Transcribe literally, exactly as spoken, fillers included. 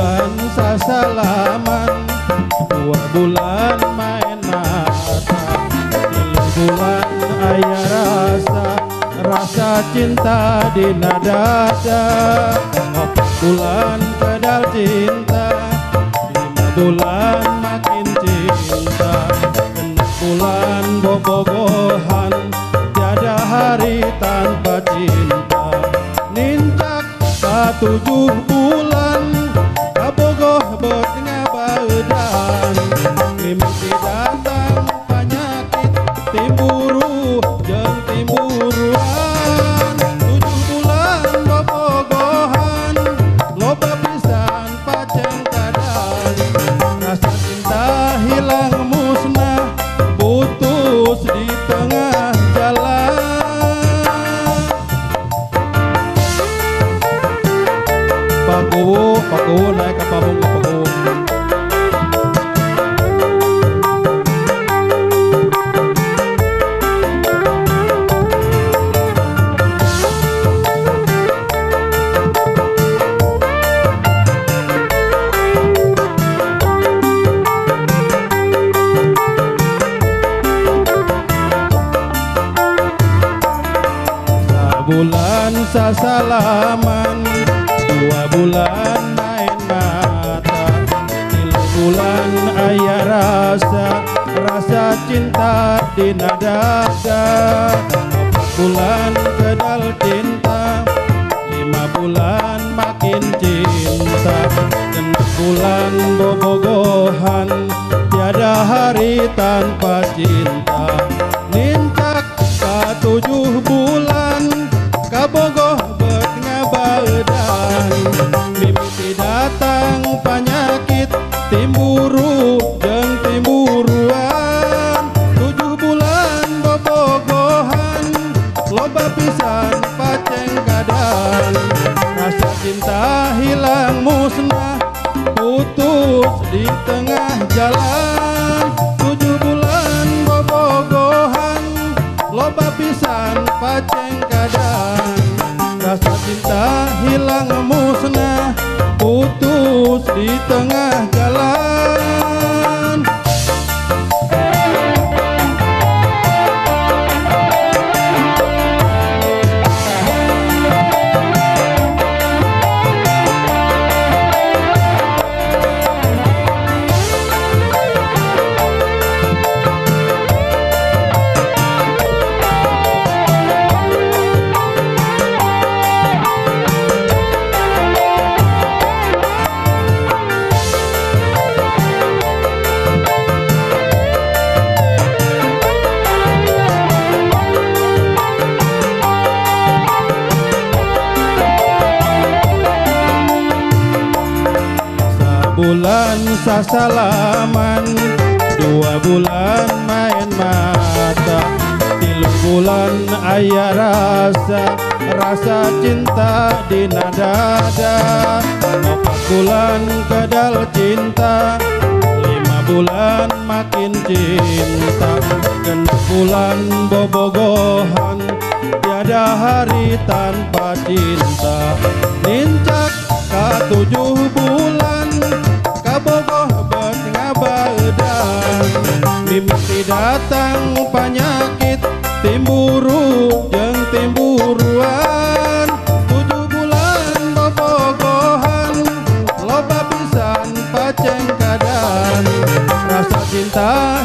bulan sasalaman, dua bulan main mata, tiga bulan aya rasa, rasa cinta di dada, empat bulan pedal cinta, lima bulan makin cinta, enam bulan bobogohan, tiada hari tanpa cinta. Nincak ka tujuh bulan, kabogoh bet ngabaeudan, mimpi datang panyakit timburu jeung timburuan. Tujuh bulan bobogohan, loba pisan paceng kadan, rasa cinta hilang musnah, putus di tengah jalan. Pakuwu, pakuwu naik ke pabung ke pakuwu. Bulan sasalaman, dua bulan main mata, tiga bulan aya rasa, rasa cinta di dada, empat bulan kedal cinta, lima bulan makin cinta, enam bulan bobogohan, tiada hari tanpa cinta. Nincak ka tujuh bulan, kabogoh bet ngabaeudan, mimpi datang panyakit timburu jeung timburuan. Tujuh bulan bobogohan, loba pisan paceng kadan, rasa cinta hilang musnah, putus di tengah jalan. Tujuh bulan bobogohan, loba pisan paceng kadan, rasa cinta hilang musnah, putus di tengah jalan. Bulan sasalaman, dua bulan main mata, tiga bulan aya rasa, rasa cinta di dada, empat bulan kedal cinta, lima bulan makin cinta, genep bulan bobogohan, tiada hari tanpa cinta. Nincak ka tujuh bulan, kabogoh bet ngabaeudan, mimpi datang panyakit timburu jeung timburuan. Tujuh bulan bobogohan, loba pisan paceng kadan, rasa cinta